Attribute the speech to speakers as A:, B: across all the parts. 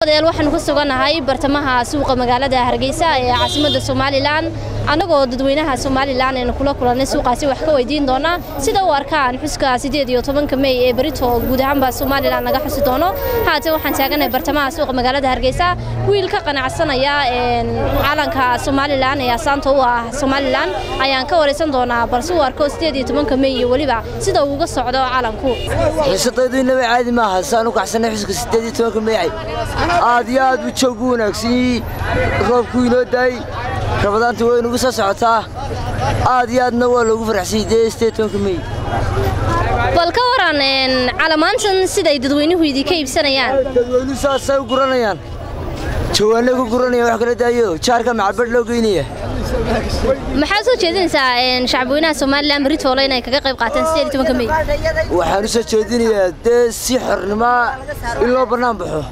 A: waxaan ku suganahay bartamaha suuqa magaalada Hargeysa ee caasimadda Soomaaliland anagoo dadweynaha Soomaaliland ee kula kulanay suuqaasi wax ka weydiin doona sida uu arkaan xuska 18 May ee berito guud ahaan Soomaaliland laga xusi doono haatan waxaan taaganahay bartamaha suuqa magaalada Hargeysa wiil ka qanacsanaya calanka Soomaaliland ee asaanta u ah Soomaaliland ayaan ka wareysan doonaa balse uu arko 18 May iyo waliba sida uu uga socdo calanku
B: xiisadaydu caadi ma aha saan u kacsanay xuska 18 May aad u joog wanaagsan roobku inoo day rabadaantu way nagu soo socotaa aadna waa lagu farxay 18 May
A: bal ka waran calamaantan sida dadweynuhu idin ka iibsanayaan
B: dadweynuhu saasay u guranayaan jawaanay ku guranayaan wax kala daayo jaarka macbad loo geynaya
A: maxaa soo jeedinaysaa shacabweynaha Soomaaliland berito inay kaga qayb qaataan 18 May
B: waxaan soo jeedinayaa si xornimo in loo banaan baxo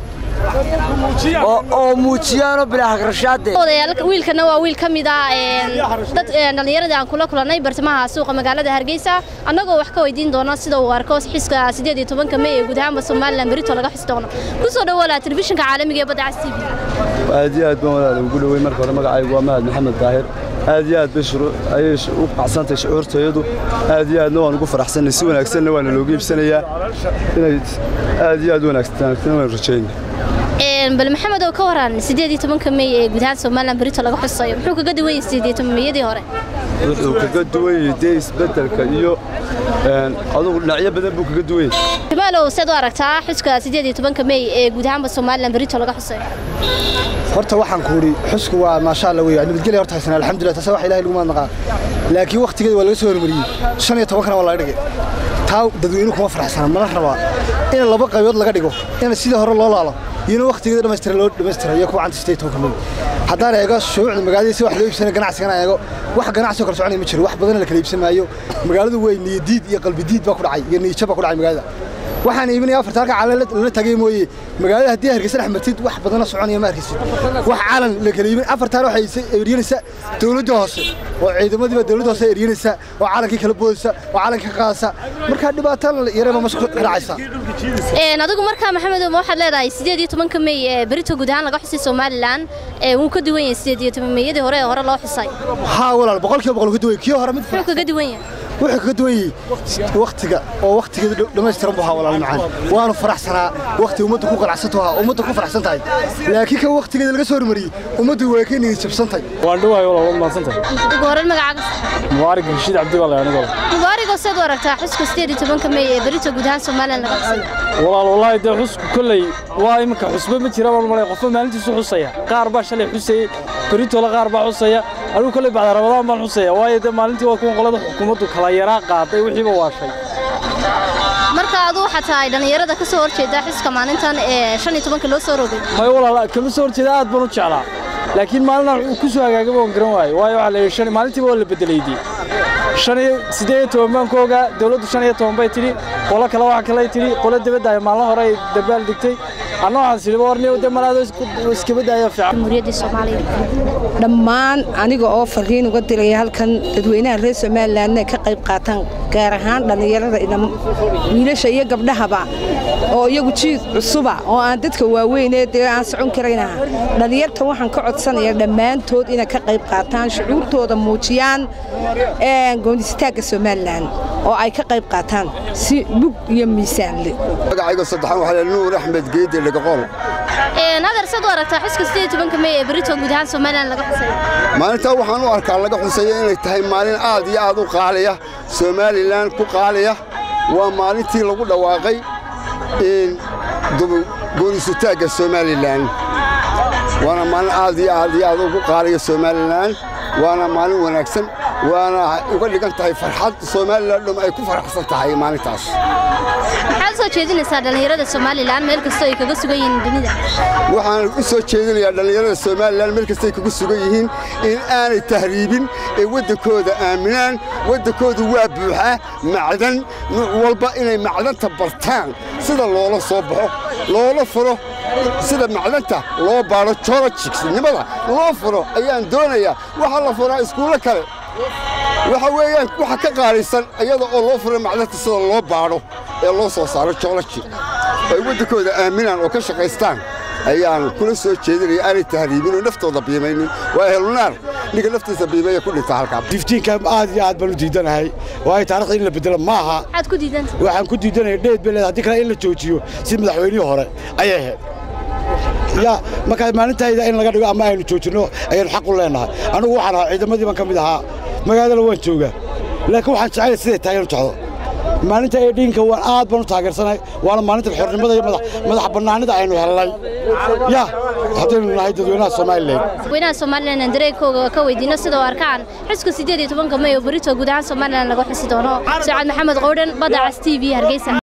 B: oo muujiyano bilaa qarashaade wiilkana waa wiil kamid ah dad dhalinyarada aan kula kulanay bartamaha suuqa magaalada Hargeysa anagoo wax ka weydiin doona sida uu arko xiska 18 May ee guud ahaan Soomaaliland berito laga xusi doono ku soo dhawaada telefishinka caalamiga ee Badda Cas TV
C: aad baan ugu dhaweey marka hore magacaygu waa Mahad Maxamed Daahir aad bashiro ay u qacsantay shucuurtayadu aadna waan ugu faraxsanahay si wanaagsan waan looga iibsanayaa inay aad wanaagsan waan rajaynaa
A: bal maxamed oo ka waran 18 May ee guud ahaan Soomaaliland berito laga xusayo muxuu kaga duwan yahay 18 May-yadii hore
C: wuxuu kaga duwan yahay isbeddelka iyo adigu dhinacyo badan buu kaga duwan yahay
A: timaalo sidoo aragtaa xuska 18 May ee guud ahaan Soomaaliland berito laga xusayo
D: horta waxaan ku ri xusku waa ma sha Allah weeyaan nabadgelyo horta haysan alxamdulillah taas wax ilaahay lagu maadnaqa laakiin waqtigeeda waa laga soo hormariyay 15 kana waa la dhigay taa dadweynuhu kuma faraxsana ma rabaa in laba qaybood laga dhigo in sida hore loo laalo iyana waqtigeeda dhameystirayo ku canta 18 May haddaan eego shuruucda magaalada si wax loo iibsanayo ganacsiga eego wax ganacsi kala soconay ma jiro wax badan la kala iibsanayo magaaladu way niyadiid iyo qalbi diid ba ku dhacay iyo niyad ku dhacay magaalada waxaan iibinayaa afartaarka calan la tagay mooyee magaalada hadii Hargeysa Axmedid wax badan soconaya ma arkaysid wax calan la kala iibin afartaar waxay eeriyeenaysa dawladda hoose oo ciidamada dawladda hoose eeriyeenaysa oo calankii kala boodaysa oo calanka qaasa marka dhibaato yareema mashquul raacaysa
A: adigu marka maxamed waxaad leedahay 18 May ee berito guud ahaan laga xusay Soomaaliland uu ka duwan yahay 18 May-yadii hore loo xusay
D: walaal boqolkiiba ka duwan kii hore mid
A: wuxuu kaga duwan yahay
D: wuxuu ka duwan yahay waqtiga dhameystiran buu walaal macaan waanu faraxsanaa waqti ummaddu ku qalacsantahay ummaddu ku faraxsantahay laakiin ka waqtigeeda laga soo hormariyay ummaddu way ka niyad jabsantay
C: waan dhawahay walaal ma santahay
A: ugu horreyn magacaaga
C: Mubaarak Rashid Cabdi walaal aniga
A: Mubaarak oo sidoo aragtaa xuska 18 May ee berito guud ahaan Soomaaliland laga xusay
E: والله ده حسك كله وايم كحسبه متجرا والله قف مالنتي حسيا قار با شلي حسي بريتو لا قار با حسيا ادو كله بعد رمضان ما حسيا واي ده مالنتي waa kuwan qolada xukuumaddu kala yara qaaday wixiiba waashay
A: marka adu xataa dhalinyarada ka soo horjeeda xiska maalintan ee 15 loo soo rogay
E: hay walaal kama soo horjeeda aad baan u jeclaa laakiin maalin ku soo hagaagay baan garan waayay waxa la yeeshay maalintii waa la bedeleeyay 18 maan kooga dawladdu 15 bay tiri qola kale waxa kale tiri qola dibadda ay maalin hore dabaal digtay anoo aan sidoo warnay oo damalaado iska badaya fiican
A: Jamhuuriyadda Soomaaliya
F: dhammaan aniga oo fariin uga diray halkan dadweynaha reer Soomaaliland ka qayb qaataan gaar ahaan dhalinyarada wiilasha iyo gabdhahaba oo iyagu jiid cusuba oo aan dadka waaweyn ee aan socon karayna dhalinyarta waxaan ka codsanayaa dhammaantood inay ka qayb qaataan shucuurtooda muujiyaan goonistaagga Soomaaliland oo ay ka qayb qaataan si bug iyo miisaan leh
C: magacayga saddexan waxa la Nuur Axmed Geedi laga qol
A: nadar sidoo aragtaa xuska 18 May ee berito guud ahaan Soomaaliland laga xusay
C: maalinta waxaan u arkaa laga xusay inay tahay maalin aad iyo aad u qaaliya Soomaaliland ku qaaliya waa maalintii lagu dhawaaqay in goonistaagga Soomaaliland waana maalin aad iyo aad ugu qaaliya Soomaaliland waana maalin wanaagsan waana uga dhigan tahay farxad Soomaaliland ay ku faraxsan tahay maalintaas
A: maxaa soo jeedinaysaa dhalinyarada Soomaaliland meel kasta ay kaga sugan yihiin dunida
C: waxaan u soo jeedinayaa dhalinyarada Soomaaliland meel kasta ay kaga sugan yihiin in aanay tahriibin ee wadankooda aaminaan wadankoodu waa buuxa macdan walba inay macdanta bartaan sida loola soo baxo loola furo sida macdanta loo baaro geologics nimada loo furo ayaan doonayaa waxa la furaa iskuulo kale waxa weeyaan waxa ka qaalisan iyada oo loo furo macdanta sida loo baaro ee loo soo saaro geology ay wadankooda aaminaan oo ka shaqeystaan ayaan kula soo jeedinaya aanay tahriibin oo naftooda biimaynin waa helnaar ninka naftiisa biimaya ku dhinta halka 15ka aad iyo aad baan u diidanahay waa taariikhda in la bedelo maaha
A: aad ku diidantay
C: waxaan ku diidanahay dheed beleed hadii kale in la joojiyo si madaxweynihii hore ayay ahayd ya marka maalintaayda in laga dhigo ama aynu joojino ayaan xaq u leenahay anigu waxaan ahaa ciidamadii baan ka mid ahaa magaalada waan joogaa laakiin waxaan jecelahay siday taageer u jecdo maalinta ay dhiinka waan aad baan u taageersanay waana maalinta xornimada iyo madax bannaanida aynu helnay ya haddaynu nahay dadweynaha
A: Somaliland aan dareenkooga ka weydiino sidoo arkaan xuska 18 May oo berito guud ahaan Somaliland lagu xisi doono Saacad Maxamed Qowdhan Badacas TV Hargeysa